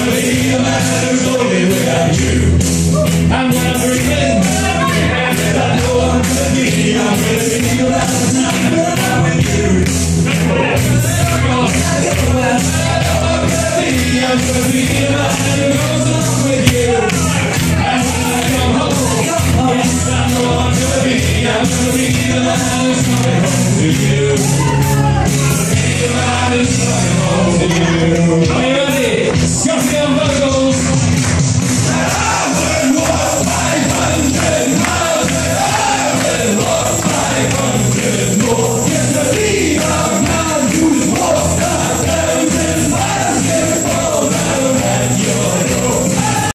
be a man who's lonely without you. I'm never again. I know I'm gonna be. I'm gonna be around the time when I'm with you. I'm gonna be a man who goes along with you. And when I come home, yes, I know I'm gonna be the man who's coming home to you. Be the man who's coming home to you. Are you ready? Scuffy and